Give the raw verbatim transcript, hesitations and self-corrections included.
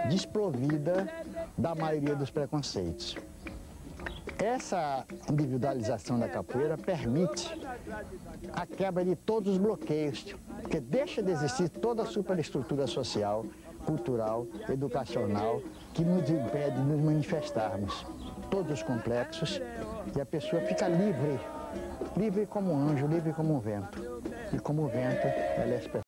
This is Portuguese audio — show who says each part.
Speaker 1: desprovida da maioria dos preconceitos. Essa individualização da capoeira permite a quebra de todos os bloqueios, porque deixa de existir toda a superestrutura social, cultural, educacional, que nos impede de nos manifestarmos todos os complexos, e a pessoa fica livre, livre como um anjo, livre como um vento. E como o vento, ela é expressão.